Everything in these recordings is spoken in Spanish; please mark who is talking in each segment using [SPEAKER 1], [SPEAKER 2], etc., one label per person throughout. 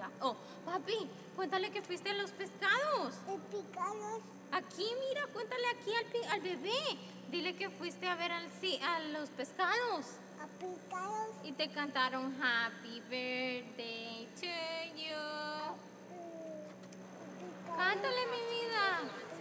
[SPEAKER 1] ya. Oh, papi, cuéntale que fuiste a los pescados.
[SPEAKER 2] Pescados.
[SPEAKER 1] Aquí, mira, cuéntale aquí al bebé. Dile que fuiste a ver a los pescados.
[SPEAKER 2] A pescados.
[SPEAKER 1] Y te cantaron Happy Birthday to you. Cántale, mi vida.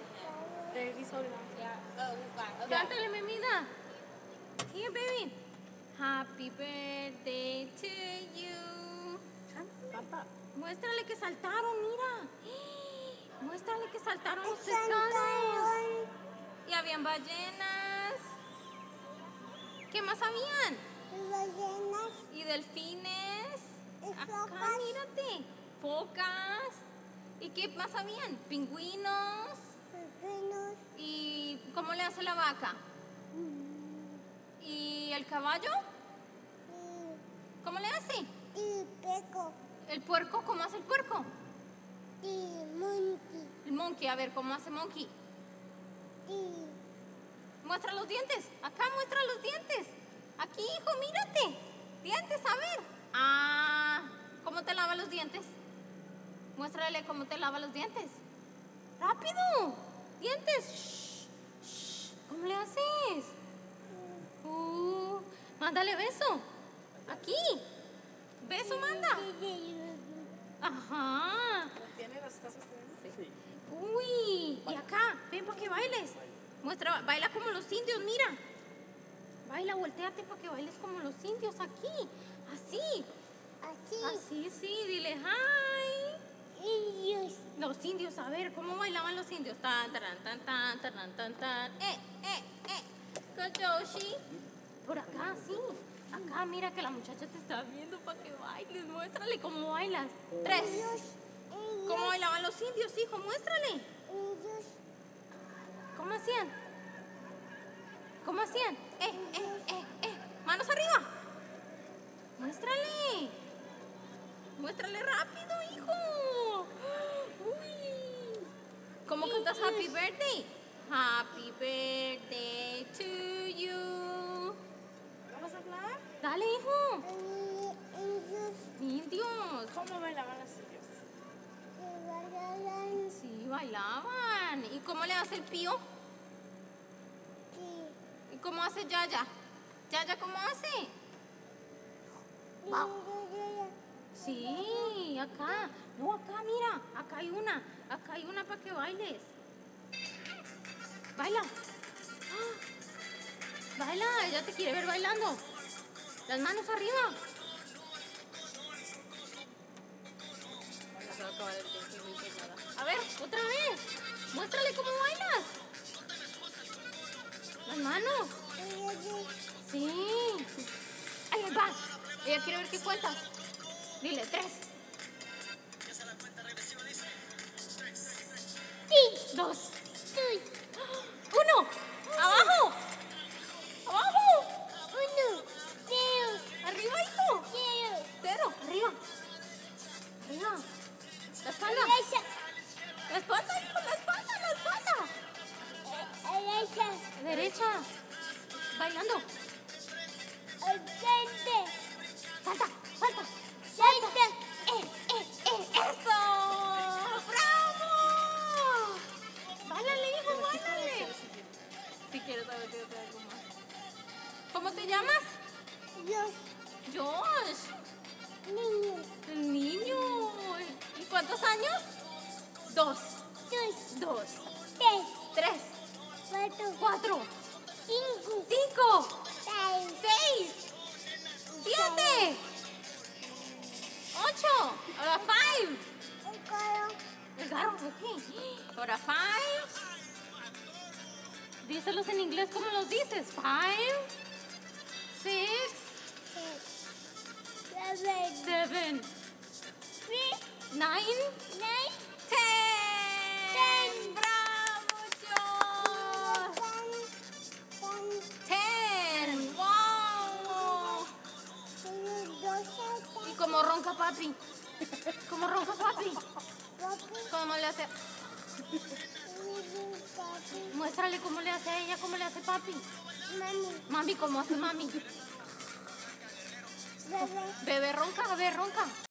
[SPEAKER 1] Cántale, mi vida. Here, baby. Happy birthday to you. Muéstrale que saltaron, mira. Muéstrale que saltaron los pescados. Y habían ballenas. ¿Qué más habían?
[SPEAKER 2] Ballenas.
[SPEAKER 1] Y delfines.
[SPEAKER 2] Y
[SPEAKER 1] Acá,
[SPEAKER 2] focas.
[SPEAKER 1] mírate. Focas. ¿Y qué más habían? Pingüinos.
[SPEAKER 2] Pepinos.
[SPEAKER 1] ¿Y cómo le hace la vaca? ¿Y el caballo? ¿Cómo le hace?
[SPEAKER 2] Y peco.
[SPEAKER 1] ¿El puerco? ¿Cómo hace el puerco?
[SPEAKER 2] Y monkey.
[SPEAKER 1] El monkey, a ver, ¿cómo hace monkey?
[SPEAKER 2] Y
[SPEAKER 1] Muestra los dientes. Acá muestra los dientes. Aquí, hijo, mírate. Dientes, a ver. Ah, ¿cómo te lava los dientes? Muéstrale cómo te lava los dientes. ¡Rápido! Dientes. Shh, shh. ¿Cómo le haces? Mándale beso. Aquí. Beso, manda. Ajá.
[SPEAKER 3] Sí.
[SPEAKER 1] Uy, y acá, ven para que bailes. Muestra, baila como los indios, mira. Baila, volteate para que bailes como los indios aquí. Así.
[SPEAKER 2] así.
[SPEAKER 1] Así, sí, dile hi.
[SPEAKER 2] Indios.
[SPEAKER 1] Los indios, a ver, ¿cómo bailaban los indios? Tan, taran, tan, tan, taran, tan, tan. Koyoshi. Por acá, sí. Acá, mira que la muchacha te está viendo para que bailes. Muéstrale cómo bailas. 3. ¿Cómo bailaban los indios, hijo? Muéstrale.
[SPEAKER 2] Indios.
[SPEAKER 1] ¿Cómo hacían? ¿Cómo hacían? Manos arriba. Muéstrale. Muéstrale rápido, hijo. Uy. ¿Cómo cantas Happy Birthday? Happy Birthday to you.
[SPEAKER 3] ¿Vamos a hablar?
[SPEAKER 1] Dale, hijo.
[SPEAKER 2] Indios.
[SPEAKER 1] Indios.
[SPEAKER 3] ¿Cómo bailaban los indios?
[SPEAKER 2] Bailan.
[SPEAKER 1] Sí, bailaban. ¿Y cómo le hace el pío? ¿Y cómo hace Yaya? ¿Yaya cómo hace? Sí, acá. No, acá, mira. Acá hay una. Acá hay una para que bailes. Baila. ¡Ah! Baila, ella te quiere ver bailando. Las manos arriba. Se va a acabar el tiempo y no hice nada. A ver, otra vez. Muéstrale cómo bailas. Las manos. Sí. Ahí va. Ella quiere ver qué cuentas. Dile, 3. 2. 1. Abajo. Abajo. Arriba, hijo. 0. Arriba. Arriba. La espalda. La espalda, hijo. La espalda, la espalda. Derecha. Bailando. Salta, salta. ¡Eso! ¡Bravo! Báilale, hijo, báilale. Si quieres saber si te algo más. ¿Cómo te llamas? Josh. El niño. ¿Y cuántos años? 2. 3. 4. 5. 6. 7. 8. Ahora 5. El carro, ok. Ahora 5. Díselos en inglés, ¿cómo los dices? 5. 6. 7. 9. 10. ¡Bravo, Josh! 10. ¡Wow! ¿Y cómo ronca papi? ¿Cómo ronca papi? ¿Cómo le hace? Muéstrale cómo le hace a ella, cómo le hace papi. Mami, ¿cómo hace mami?
[SPEAKER 2] Bebé.
[SPEAKER 1] Bebé ronca, a ver, ronca.